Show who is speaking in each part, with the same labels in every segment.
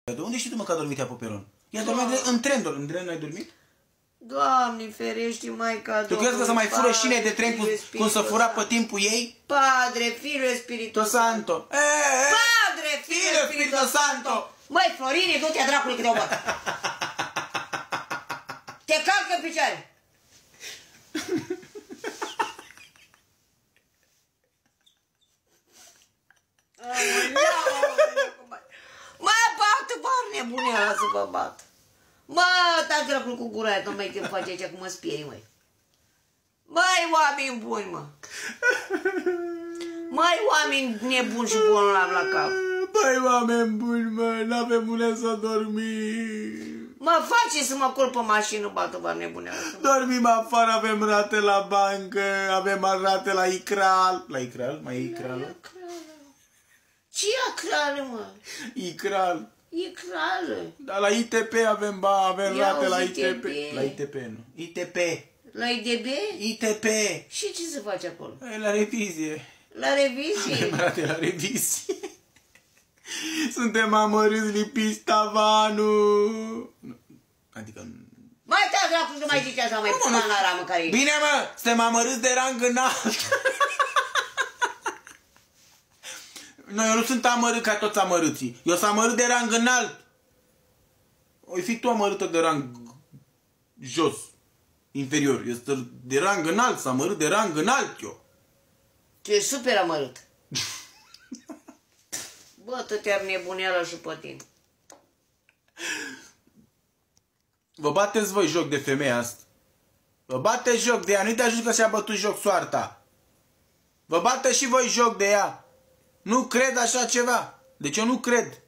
Speaker 1: De unde știi tu, mă, că a dormit ea pe peron? Ea dormea în tren, în tren n-ai dormit?
Speaker 2: Doamne, ferește, Maica Domnului.
Speaker 1: Tu crezi că să mai fură șine de tren cum să fura pe timpul ei?
Speaker 2: Padre, Fiul, Spiritul Santo. Padre, Fiul, Spiritul Santo. Măi, Florine, du-te-a dracului că te-o bat. Te calcă în picioare. Mă, bată, bar nebuneala să vă bat. Mă, taci dracul cu gura aia, că mai te face aici, cum mă spieri, măi. Măi, oameni buni, mă. Măi, oameni nebuni și bolnavi la cap.
Speaker 1: Băi, oameni buni, mă, n-avem unde să dormim.
Speaker 2: Mă, face să mă culp pe mașină, bată, bar nebuneala.
Speaker 1: Dormim afară, avem rate la bancă, avem rate la Icral. La Icral? Mai e Icralul?
Speaker 2: Ce Icrală, mă?
Speaker 1: Icral.
Speaker 2: Icrală.
Speaker 1: Dar la ITP avem rate la ITP. La ITP, nu. ITP.
Speaker 2: La IDB?
Speaker 1: ITP.
Speaker 2: Și ce se face acolo?
Speaker 1: La revizie.
Speaker 2: La revizie?
Speaker 1: Avem rate la revizie. Suntem amărâți, lipiți tavanul. Adică...
Speaker 2: Mai te-a dracu să mai zici așa, mai panaramă care e.
Speaker 1: Bine, mă, suntem amărâți de rang înalt. No, eu nu sunt amărât ca toți amărâții. Eu sunt amărât de rang înalt. O fi tu amărâtă de rang jos, inferior. Eu sunt de rang înalt, sunt amărât de rang înalt eu.
Speaker 2: Tu ești super amărât. Bă, te-ar nebuneala și pe tine.
Speaker 1: Vă bateți voi joc de femeia asta. Vă bateți joc de ea. Nu-i te ajut că și-a bătut joc soarta. Vă bate și voi joc de ea. Nu cred așa ceva. Deci eu nu cred.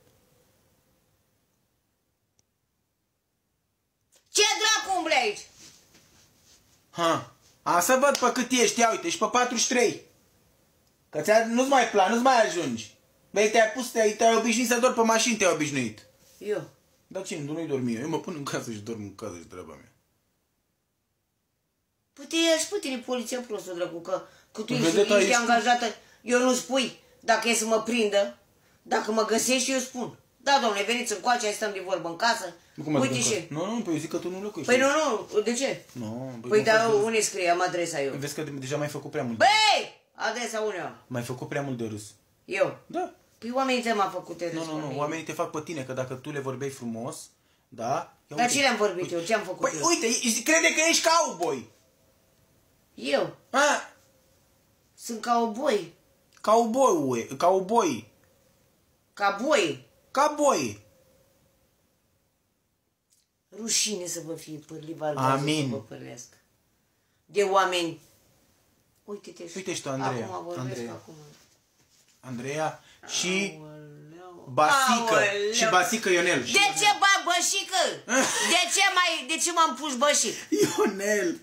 Speaker 2: Ce dracu umble aici?
Speaker 1: Ha. A să văd pe cât ești. Ia uite, ești pe 43. Că nu-ți mai plan, nu-ți mai ajungi. Băi, te-ai obișnuit să dormi pe mașini, te-ai obișnuit.
Speaker 2: Eu?
Speaker 1: Dar cine? Nu-i dormi eu. Eu mă pun în casă și dorm în casă și treaba mea.
Speaker 2: Păi te ia și pe tine poliția prostă, dracu, că tu ești angajată. Eu nu spui. Dacă e să mă prindă, dacă mă găsești, eu spun. Da, domnule, veniți încoace, hai stăm de vorbă în casă. Uite și...
Speaker 1: Nu, păi eu zic că tu nu locuiești.
Speaker 2: Păi nu, de ce?
Speaker 1: Nu,
Speaker 2: păi dar unde scrie? Am adresa eu.
Speaker 1: Vezi că deja m-ai făcut prea mult.
Speaker 2: Băi! Adresa unde?
Speaker 1: M-ai făcut prea mult de râs.
Speaker 2: Eu?
Speaker 1: Da.
Speaker 2: Păi oamenii te m-au făcut de râs.
Speaker 1: Nu, oamenii te fac pe tine, că dacă tu le vorbeai frumos, da?
Speaker 2: Dar ce le-am vorbit eu? Ce am făcut
Speaker 1: eu?
Speaker 2: Păi
Speaker 1: uite, crede că ești cowboy.
Speaker 2: Eu?
Speaker 1: A?
Speaker 2: Sunt cowboy.
Speaker 1: Cowboy. Cowboy.
Speaker 2: Rușine să vă fie pârli
Speaker 1: Amin.
Speaker 2: să vă pârlească. De oameni. Uite-te și...
Speaker 1: Uite și tu, Andreea.
Speaker 2: Acum vorbesc acum.
Speaker 1: Andreea și Basică. Și Basică Ionel.
Speaker 2: De ce bag bășică? De ce m-am pus bășic?
Speaker 1: Ionel.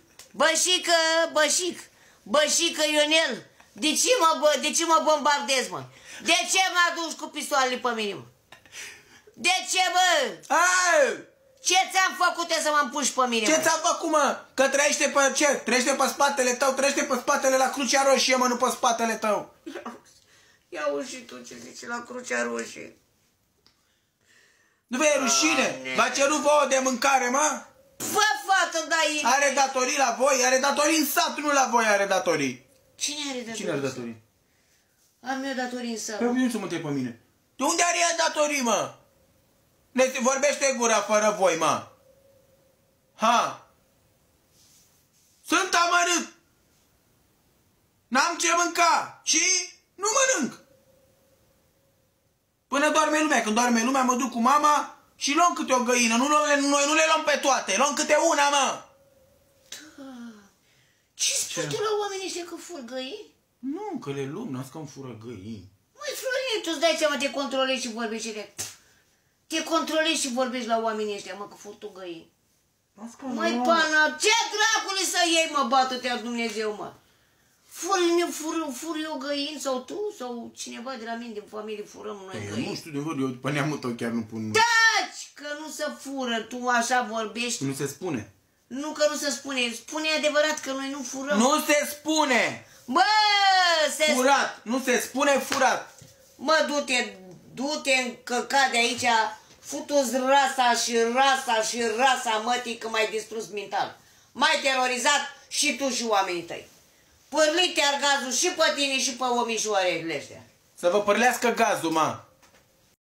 Speaker 2: Bășică Ionel. De ce mă bombardezi, mă? De ce mă aduci cu pistoalele pe mine, mă? De ce, bă? Ce ți-am făcut să mă împuși pe mine,
Speaker 1: Ce ți-am făcut, mă? Că trăiește pe ce? Trăiește pe spatele tău, trăiește pe spatele la Crucea Roșie, mă, nu pe spatele tău.
Speaker 2: Ia auzi și tu ce zici la Crucea Roșie.
Speaker 1: Nu vă e rușine? V-a cerut vouă de mâncare, mă?
Speaker 2: Fă, fată, dai...
Speaker 1: Are datorii la voi? Are datorii în sat, nu la voi are datorii.
Speaker 2: Cine are datorii?
Speaker 1: Cine are datorii?
Speaker 2: Am eu datorii în sat.
Speaker 1: Pe mine să mă întreb pe mine. De unde are ea datorii, mă? Ne vorbește gura fără voi, mă. Ha? Sunt amărât. N-am ce mânca. Și nu mănânc. Până doarme lumea. Când doarme lumea, mă duc cu mama și luăm câte o găină. Noi nu le luăm pe toate. Luăm câte una, mă.
Speaker 2: Da. Ce spui tu la oamenii ăștia că fur găini?
Speaker 1: Nu, că le luăm, n-ați că îmi fură găini.
Speaker 2: Măi, Florin, tu îți dai seama, te controlezi și vorbești de... Te controlezi și vorbești la oamenii ăștia, mă, că fur tu găini. Măi, pana, ce dracului să iei, mă, bată-te-a Dumnezeu, mă? Fur eu găini sau tu sau cineva de la mine din familie furăm noi găini?
Speaker 1: Eu nu știu de vorbă, eu pe neamul tău chiar nu pun...
Speaker 2: Taci! Că nu se fură, tu așa vorbești.
Speaker 1: Nu se spune.
Speaker 2: Nu că nu se spune, spune adevărat că noi nu furăm.
Speaker 1: Nu se spune!
Speaker 2: Bă, se...
Speaker 1: Furat, nu se spune furat.
Speaker 2: Mă, du-te încăcat de aici, Futu-ți rasa și rasa și rasa mătii că m-ai distrus mental. M-ai terorizat și tu și oamenii tăi. Pârlit-te-ar gazul și pe tine și pe omișoarele ăștia.
Speaker 1: Să vă părlească gazul, ma.